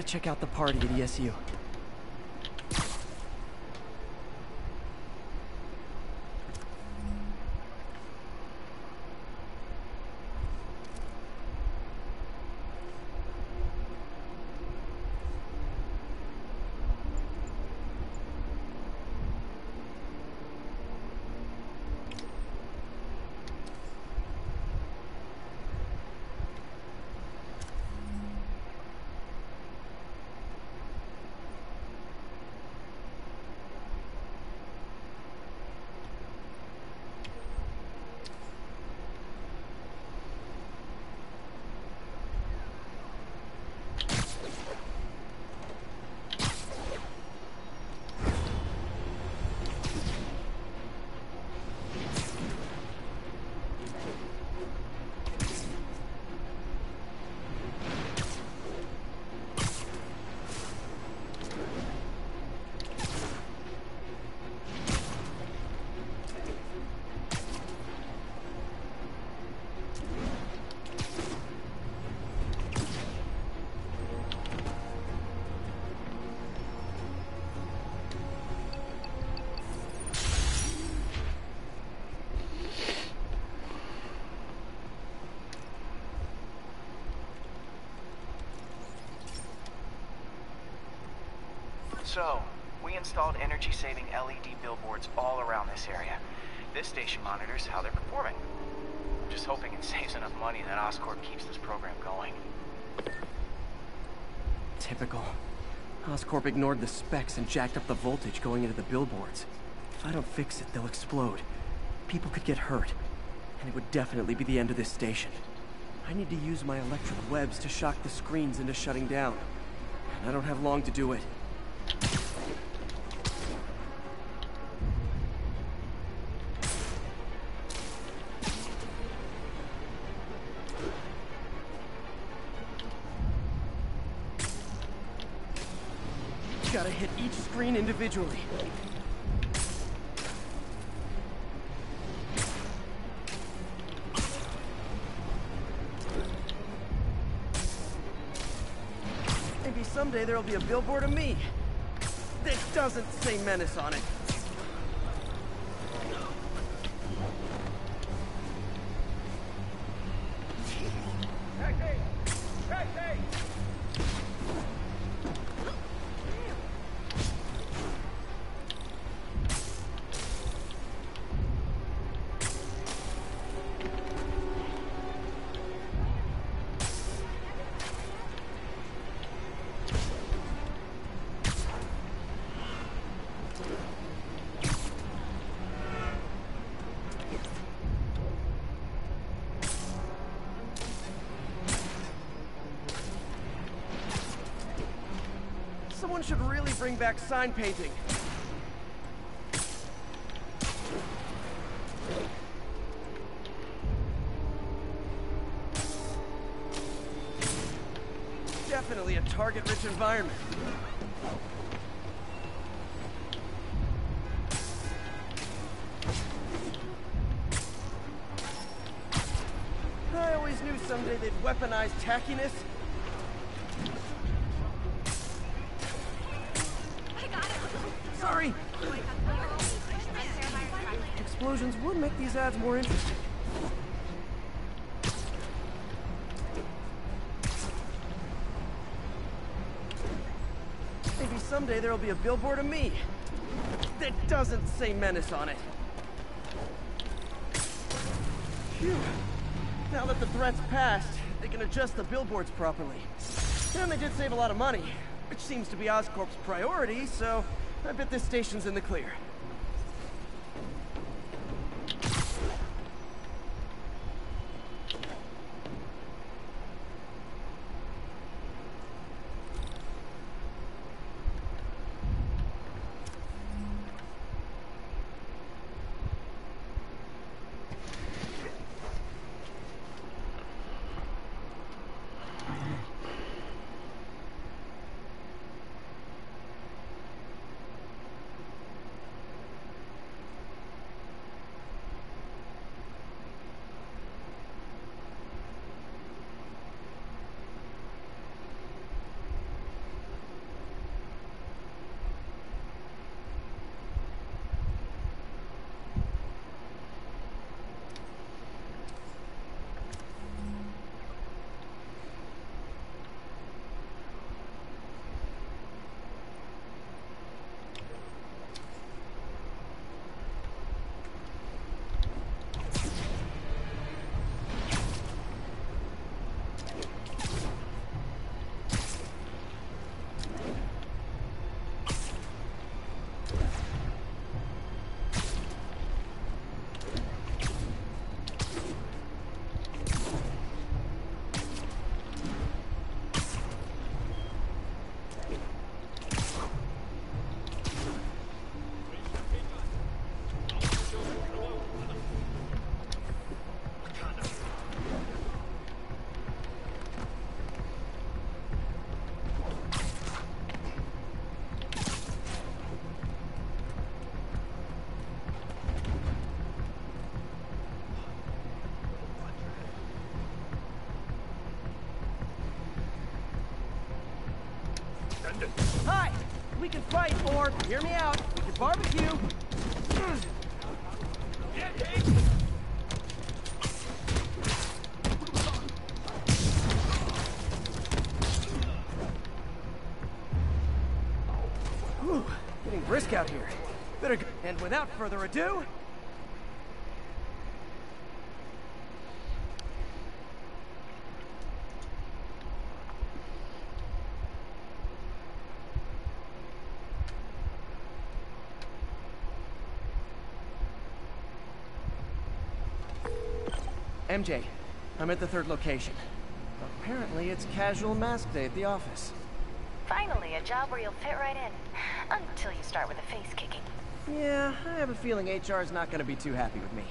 gotta check out the party at ESU. So, we installed energy-saving LED billboards all around this area. This station monitors how they're performing. I'm just hoping it saves enough money that Oscorp keeps this program going. Typical. Oscorp ignored the specs and jacked up the voltage going into the billboards. If I don't fix it, they'll explode. People could get hurt. And it would definitely be the end of this station. I need to use my electric webs to shock the screens into shutting down. And I don't have long to do it. Gotta hit each screen individually. Maybe someday there'll be a billboard of me that doesn't say Menace on it. Someone should really bring back sign painting. Definitely a target-rich environment. I always knew someday they'd weaponize tackiness. Sorry! Explosions would make these ads more interesting. Maybe someday there'll be a billboard of me that doesn't say Menace on it. Phew. Now that the threat's passed, they can adjust the billboards properly. And they did save a lot of money, which seems to be Oscorp's priority, so I bet this station's in the clear. Hi! We can fight, or, hear me out, we can barbecue. Whew, getting brisk out here. Better go. And without further ado... MJ, I'm at the third location. Apparently it's casual mask day at the office. Finally, a job where you'll fit right in. Until you start with the face kicking. Yeah, I have a feeling HR's not gonna be too happy with me.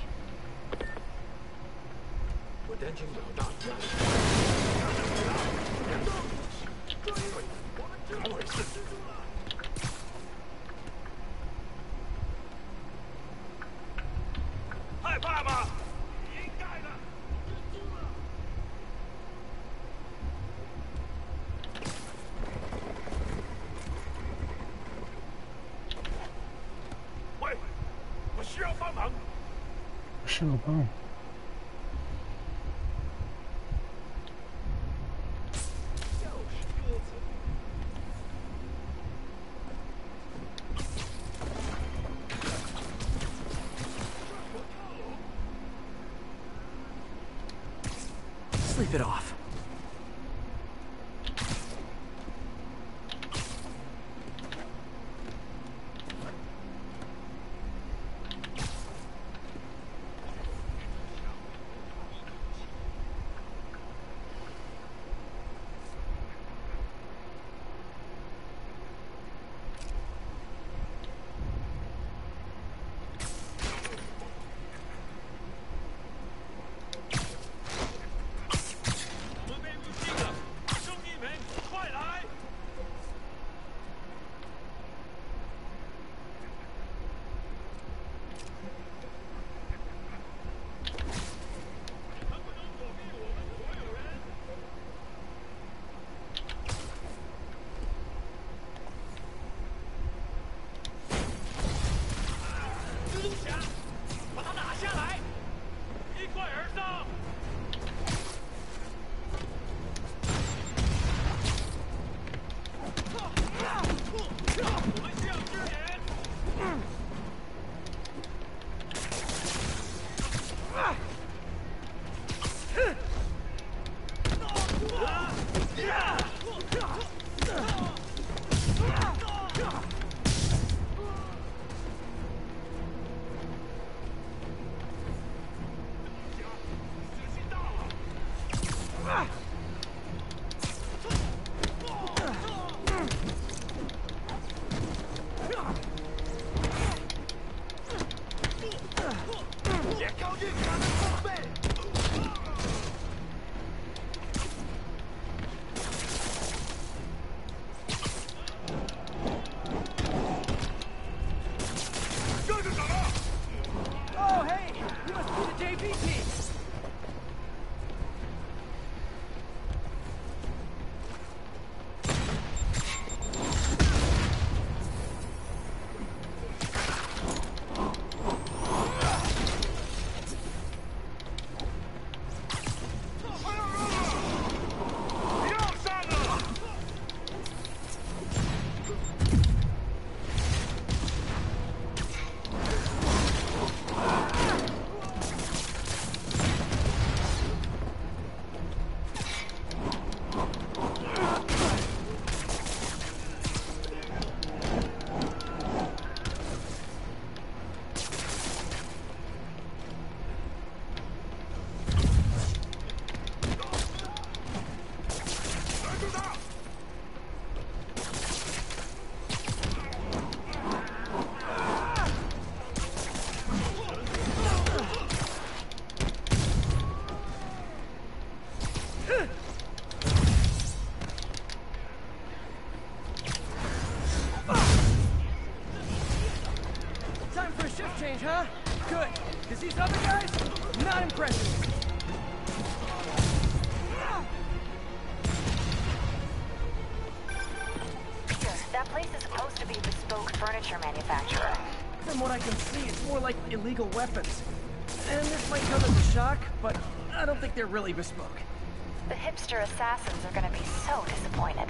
Sleep it off. Change, huh? Good, because these other guys, not impressing me. That place is supposed to be a bespoke furniture manufacturer. From what I can see, it's more like illegal weapons. And this might come as a shock, but I don't think they're really bespoke. The hipster assassins are gonna be so disappointed.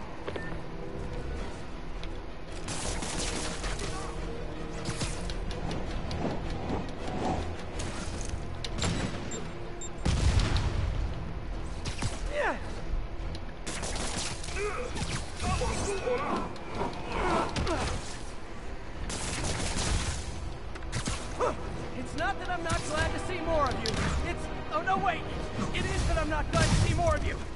It's not that I'm not glad to see more of you. It's... oh no, wait! It is that I'm not glad to see more of you.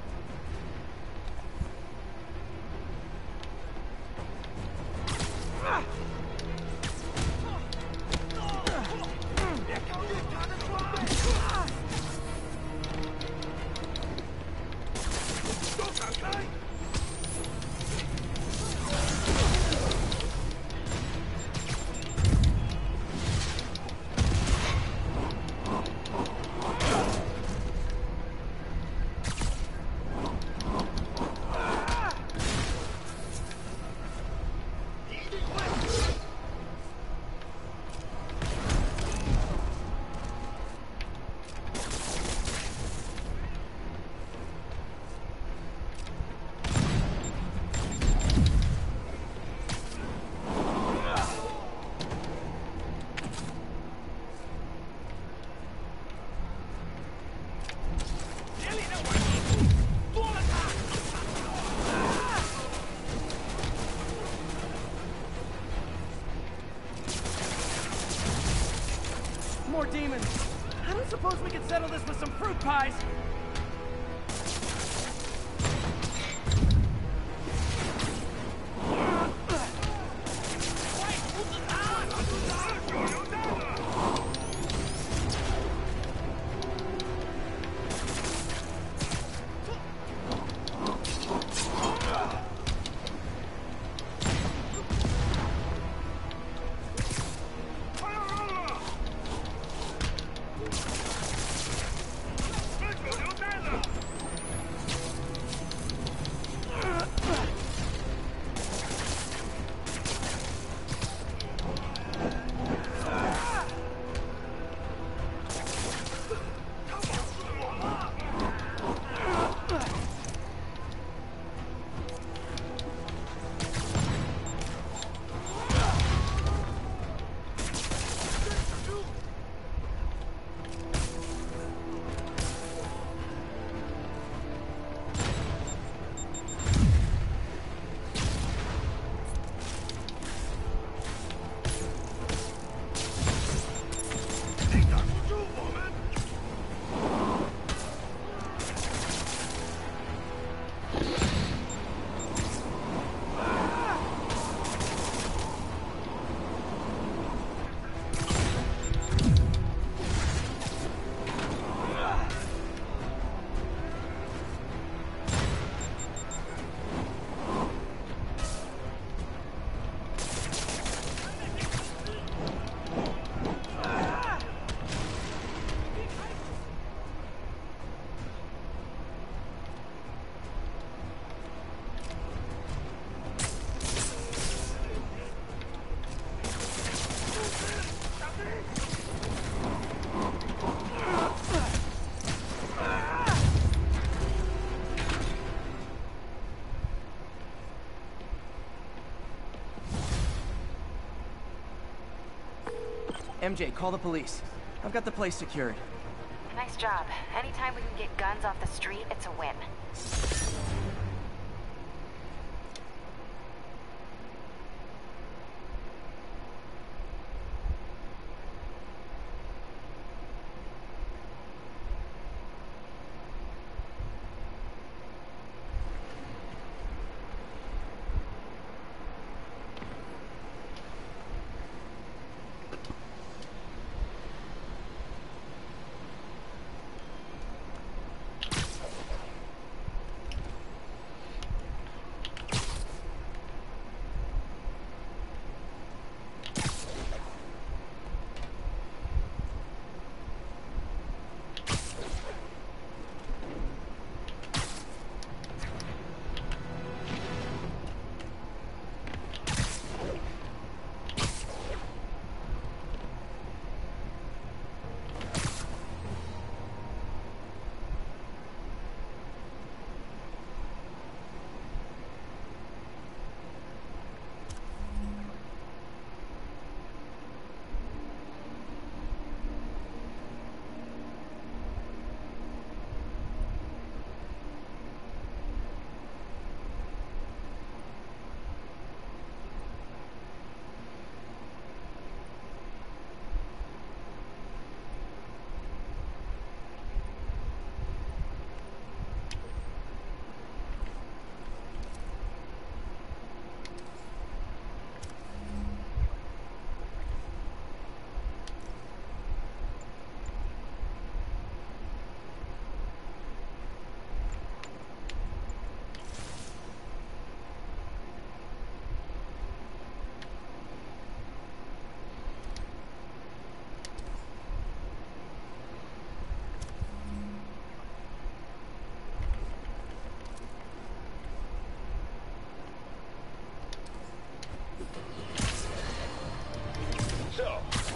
More demons. I don't suppose we could settle this with some fruit pies. MJ, call the police. I've got the place secured. Nice job. Anytime we can get guns off the street, it's a win.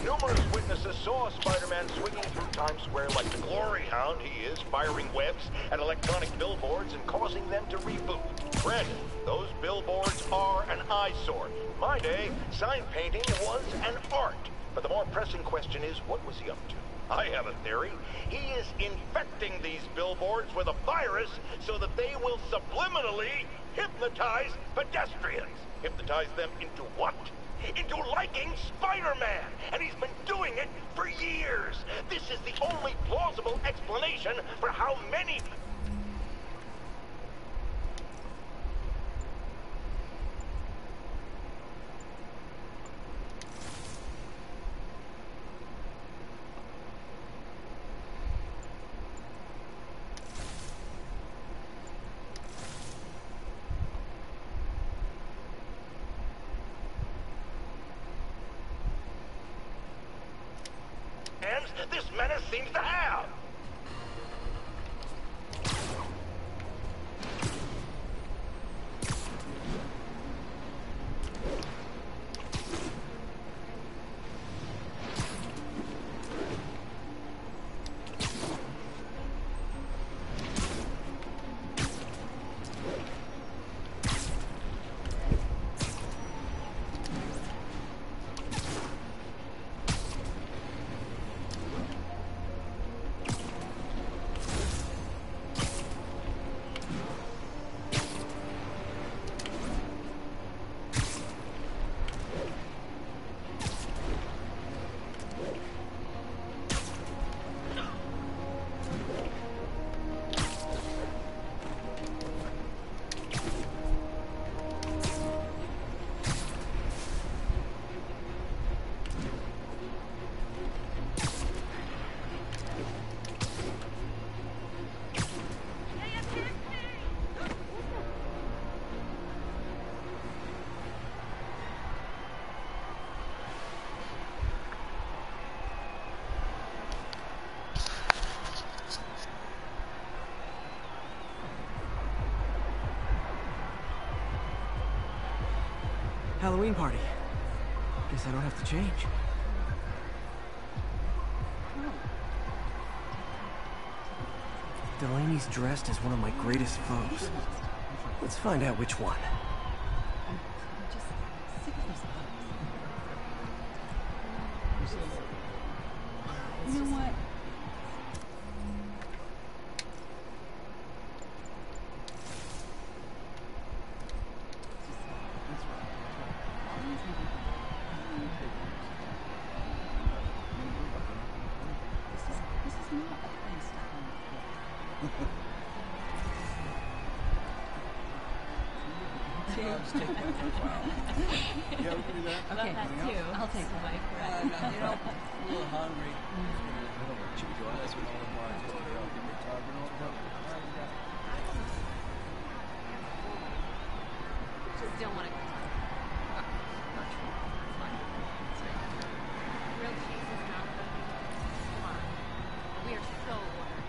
Numerous witnesses saw Spider-Man swinging through Times Square like the glory hound he is, firing webs at electronic billboards and causing them to reboot. Granted, those billboards are an eyesore. In my day, sign painting was an art. But the more pressing question is, what was he up to? I have a theory. He is infecting these billboards with a virus so that they will subliminally hypnotize pedestrians. Hypnotize them into what? Into liking Spider-Man! And he's been doing it for years! This is the only plausible explanation for how many... this menace seems to have. Halloween party. Guess I don't have to change. Delaney's dressed as one of my greatest foes. Let's find out which one. You know what? Okay, I'll take the bike. You know, I'm a little hungry. Should we go out? That's what all the bars order. I'll give you a target. Just don't want to go. Real cheese is not good. Come on. We are so ordering.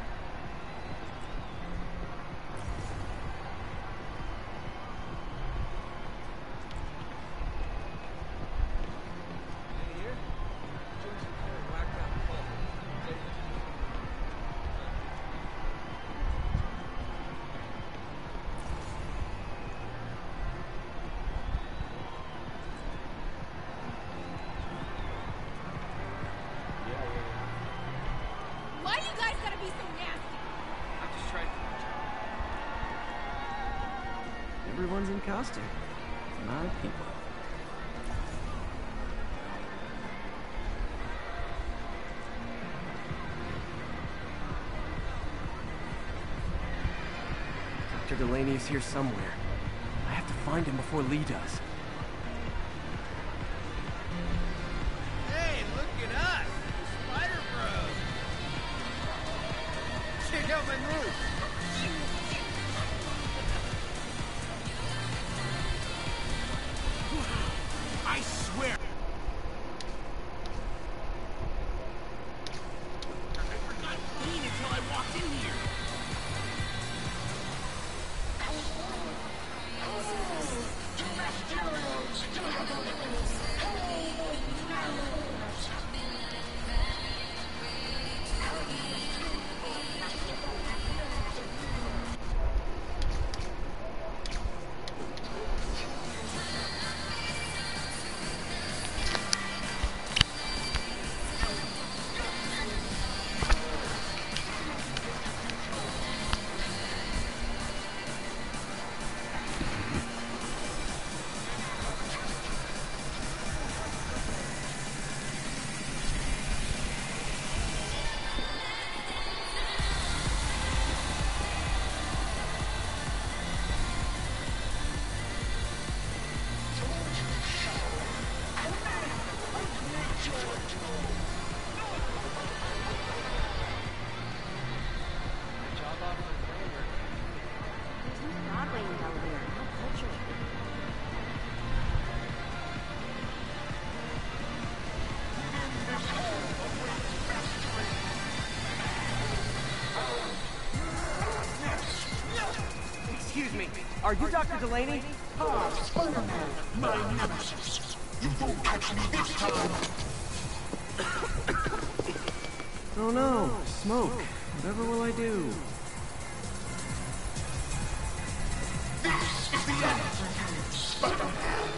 Why do you guys gotta be so nasty? I'm just trying to... Everyone's in costume. My people. Dr. Delaney is here somewhere. I have to find him before Lee does. Hey, look at us! Spider Bros! Check out my move! I swear! I forgot clean until I walked in here! Broadway in Delaware. How cultured. Excuse me, are you Dr. Delaney? My nemesis. You won't catch me this time. Oh no, smoke. Whatever will I do? This is the end for you, Spider-Man.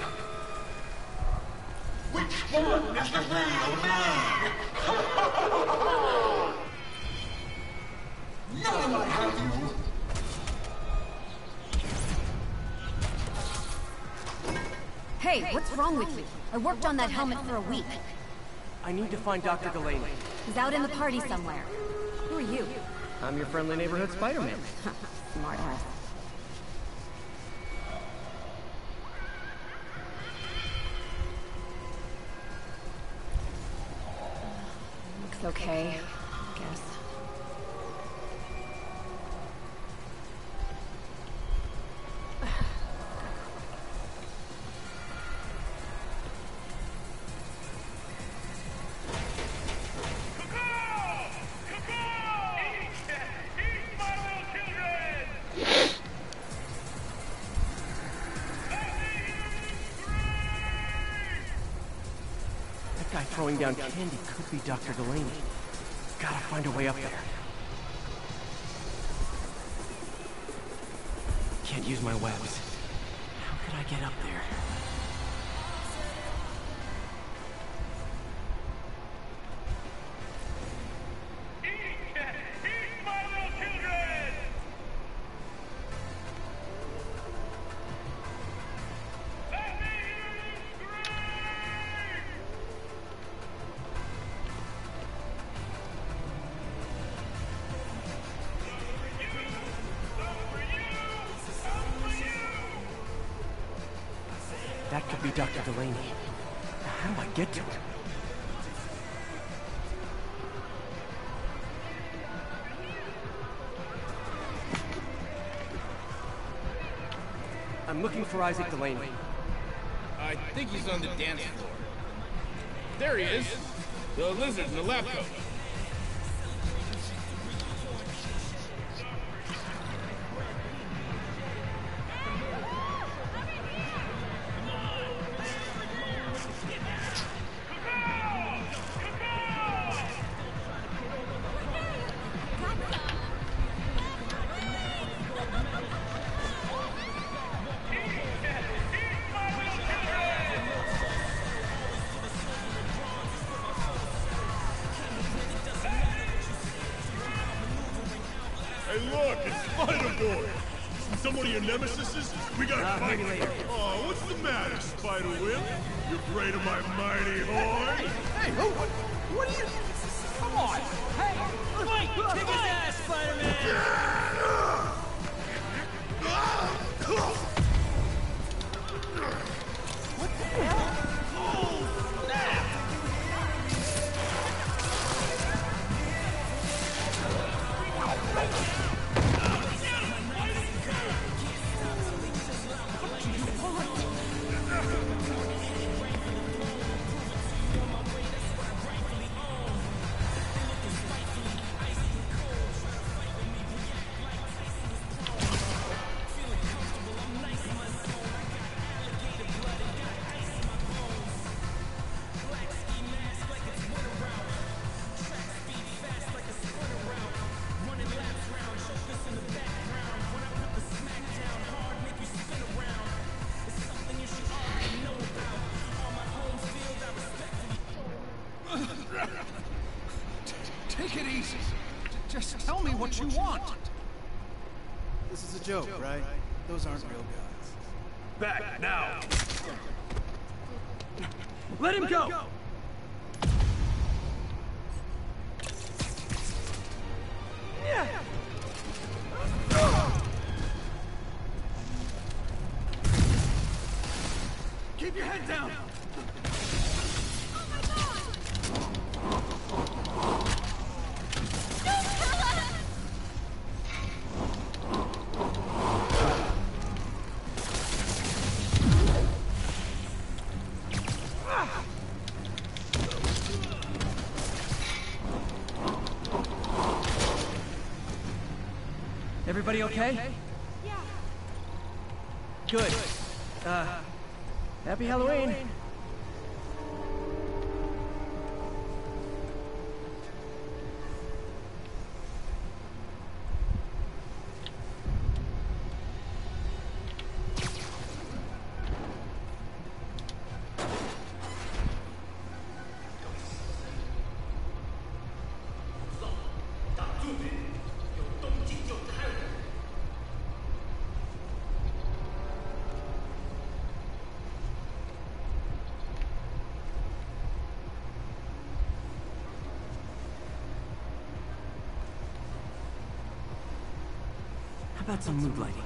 Which one is the real man? Now I have you. Hey, what's wrong with you? I worked on that helmet for a week. I need to find Dr. Delaney. He's out in the party somewhere. Who are you? I'm your friendly neighborhood Spider-Man. Smart ass. Looks okay, I guess. That guy throwing down candy could be Dr. Delaney. Gotta find a way up there. Can't use my webs. How could I get up there? That could be Dr. Delaney. How do I get to him? I'm looking for Isaac Delaney. I think he's on the dance floor. There he is. The lizard in the lab coat. Hey, look, it's Spider-Boy. Some one of your nemesises? We gotta fight. Maybe later. Oh, what's the matter, Spider-Whip? You afraid of my mighty horn? Hey, what are you... Come on! Hey! Fight! Kick his ass, Spider-Man! What the hell? Oh, snap! Take it easy. Just tell me what you want. This is a joke, right? Those aren't real guys. Back now! Let him go! Keep your head down! Everybody okay? Yeah. Good. Happy Halloween. How about some mood lighting?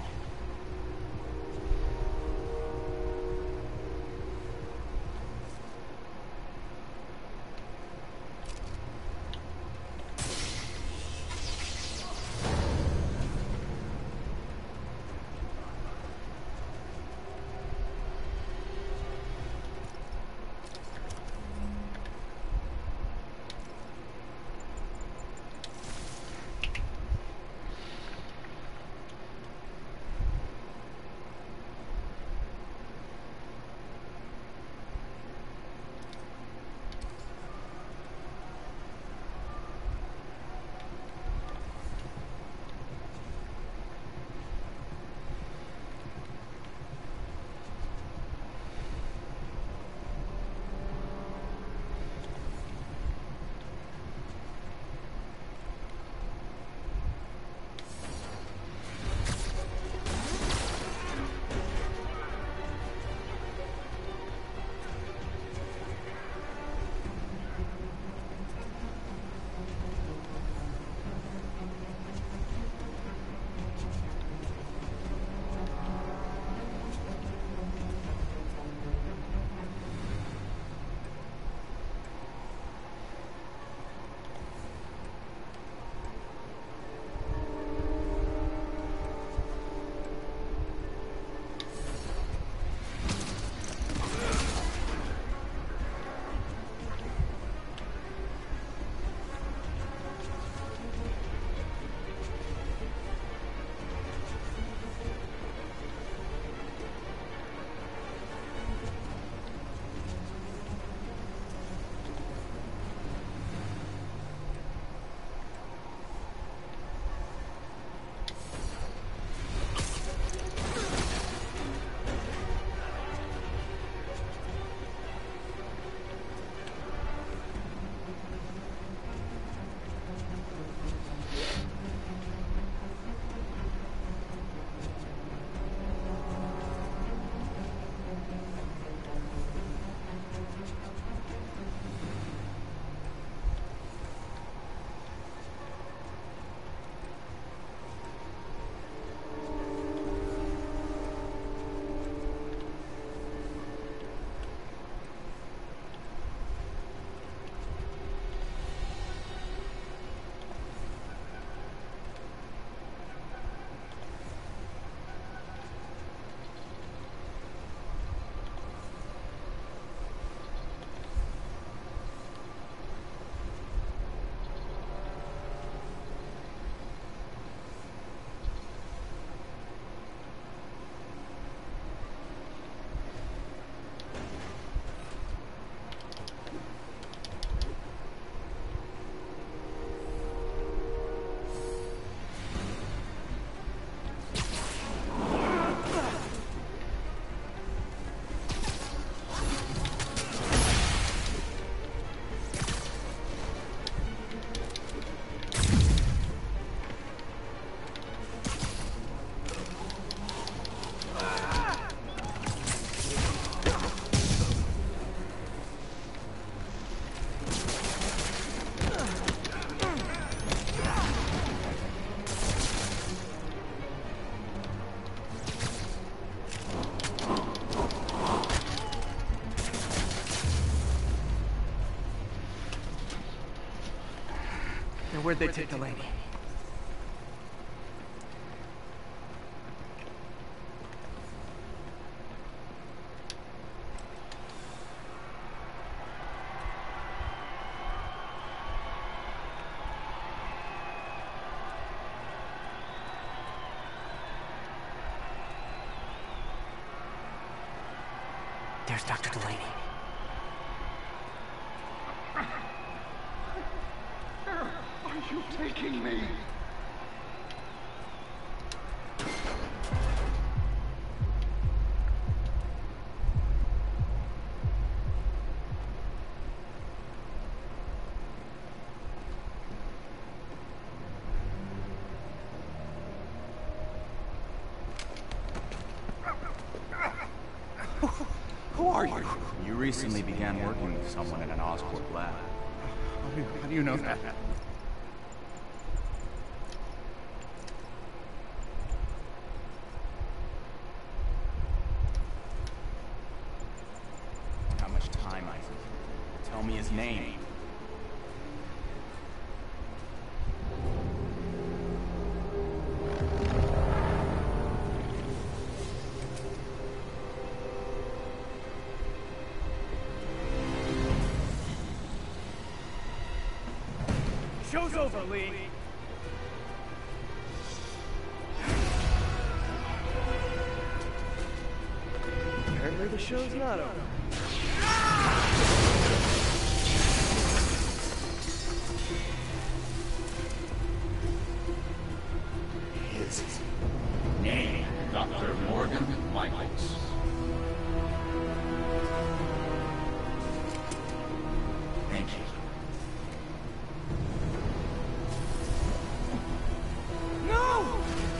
Where'd they take the lady? Where's Dr. Delaney? Where are you taking me? Who are you? You recently began working with someone in an Oscorp lab. How do you know that? How much time, Isaac? Tell me his name. Show's over, Lee. Apparently the show's not over. His name, Dr. Morgan Michaels. Thank you. No!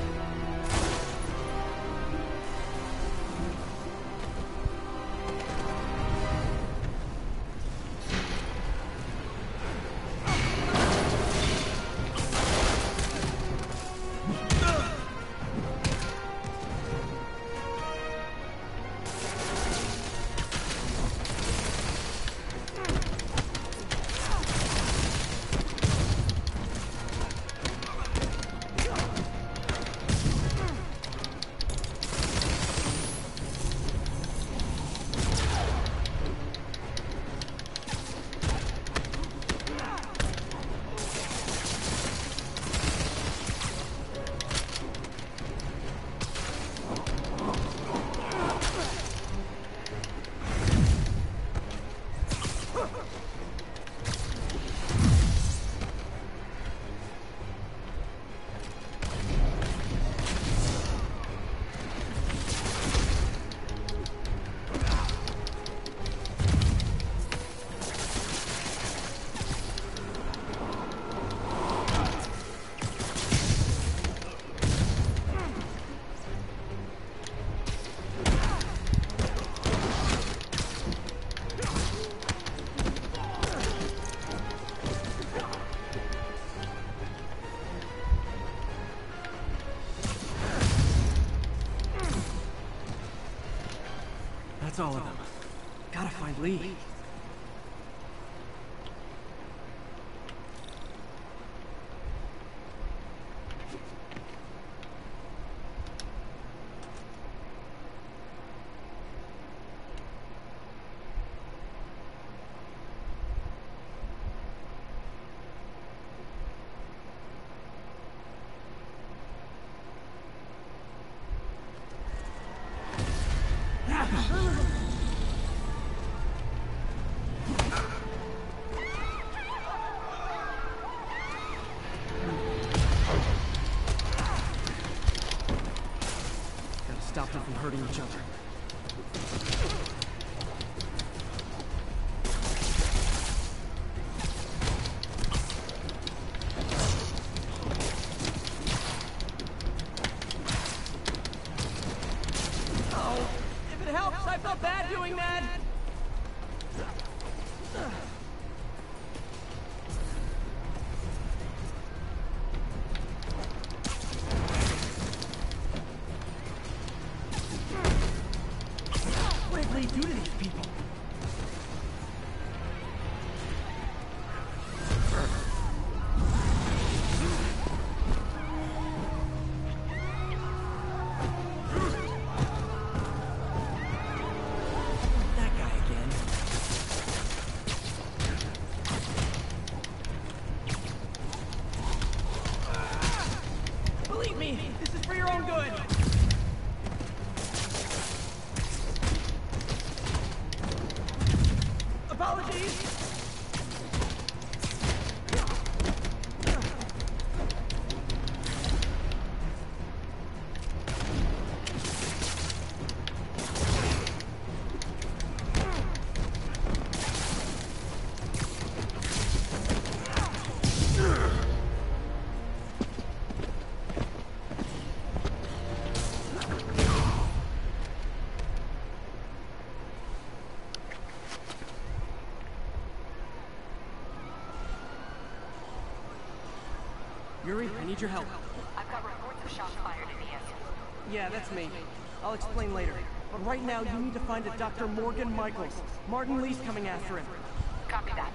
That's all of them. Gotta find Lee. Stop them from hurting each other. Oh, if it helps, I felt bad doing that. Yuri, I need your help. I've got reports of shots fired in the east. Yeah, that's me. I'll explain later. But right now, you need to find a Dr. Morgan Michaels. Martin Lee's coming after him. Copy that.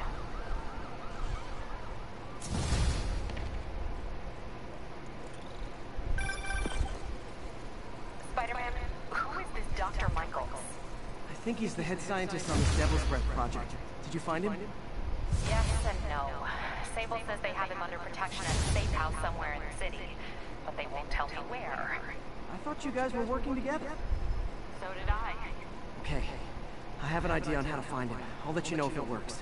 Spider-Man, who is this Dr. Michaels? I think he's the head scientist on the Devil's Breath project. Did you find him? Yes and no. Sable says they have him under protection at a safe house somewhere in the city, but they won't tell me where. I thought you guys were working together. So did I. Okay. I have an idea on how to find him. I'll let you know if it works.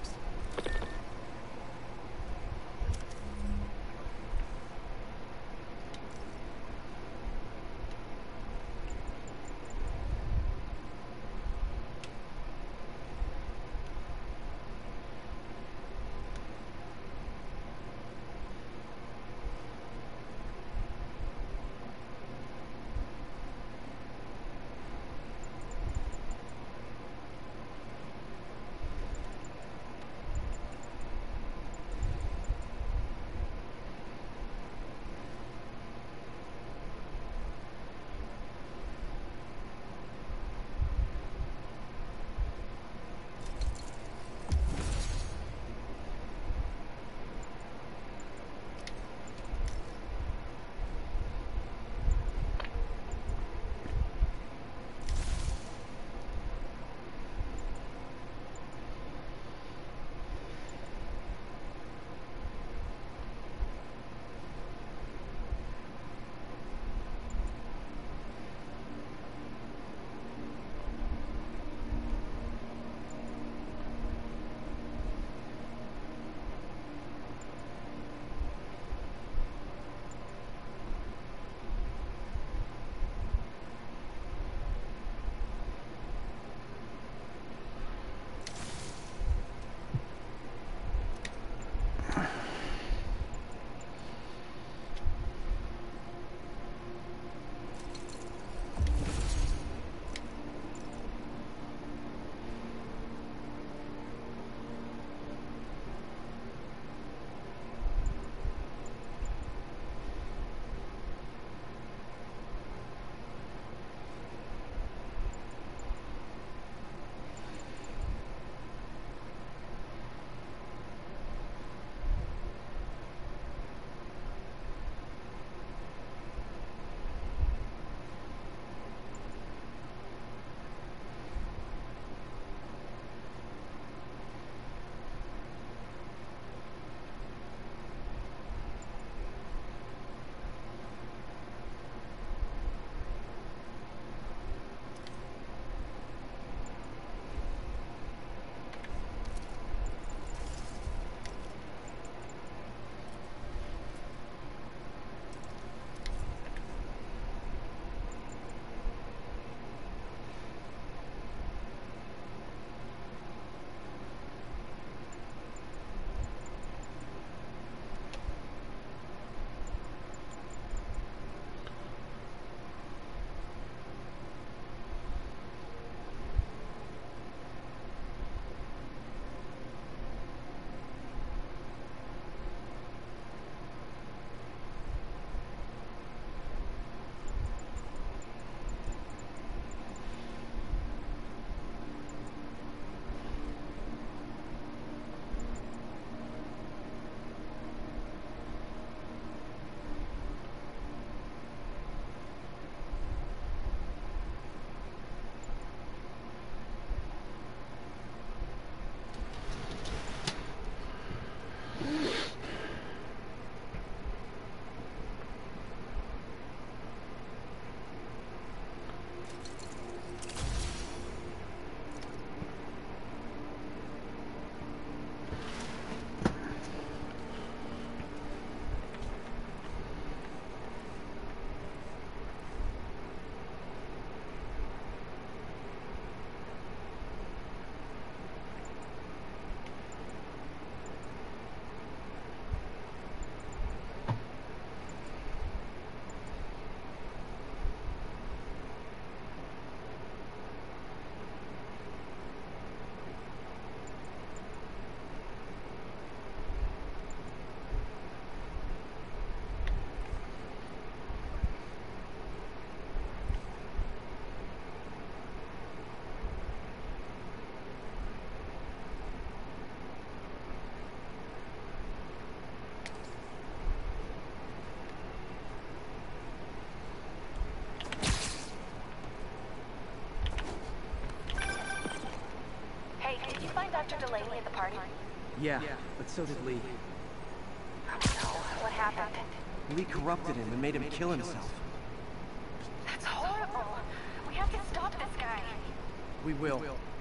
Dr. Delaney at the party? Yeah, but so did Lee. Oh no, what happened? Lee corrupted him and made him kill himself. That's horrible. We have to stop this guy. We will.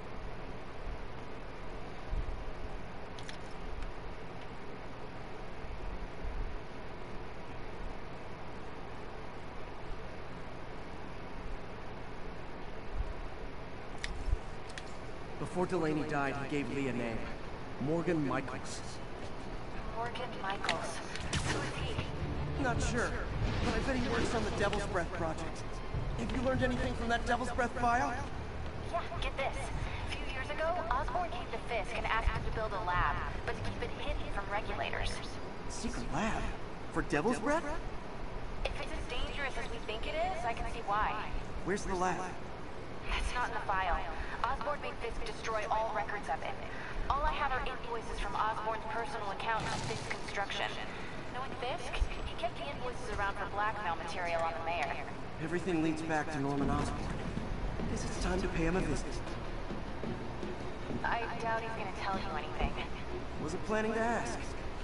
Before Delaney died, he gave Lee a name. Morgan Michaels. Morgan Michaels. Who is he? Not sure, but I bet he works on the Devil's Breath project. Have you learned anything from that Devil's Breath file? Yeah, get this. A few years ago, Osborn came to Fisk and asked him to build a lab, but to keep it hidden from regulators. Secret lab? For Devil's Breath? If it's as dangerous as we think it is, I can see why. Where's the lab? It's not in the file. Osborn made Fisk destroy all records of it. All I have are invoices from Osborn's personal account of Fisk Construction. Knowing Fisk, he kept the invoices around for blackmail material on the mayor. Everything leads back to Norman Osborn. Guess it's time to pay him a visit. I doubt he's gonna tell you anything. Wasn't planning to ask.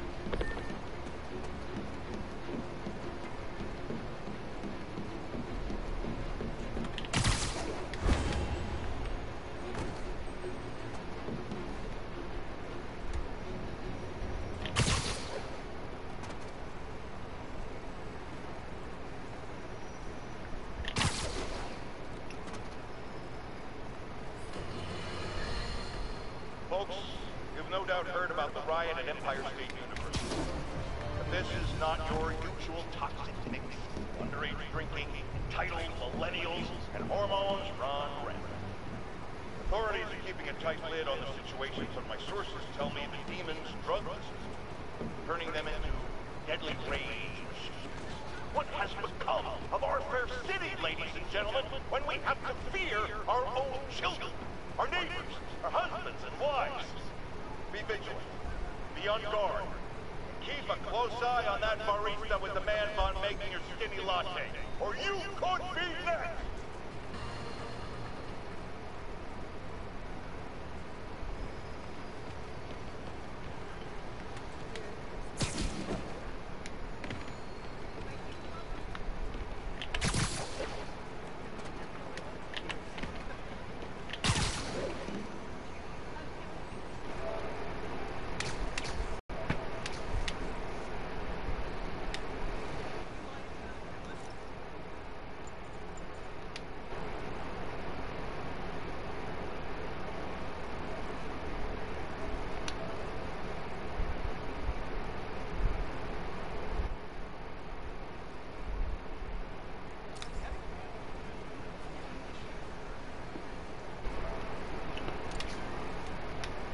Folks, you've no doubt heard about the riot at Empire State University. But this is not your usual toxic mix. Underage drinking, entitled millennials, and hormones run rampant. Authorities are keeping a tight lid on the situation, but my sources tell me the demons drug the system, turning them into deadly rage machines. What has become of our fair city, ladies and gentlemen, when we have to fear our own children, our neighbors, our husbands and wives? Be vigilant. Be on guard. Keep a close eye on that barista with the man bun making your skinny latte, or you could be next!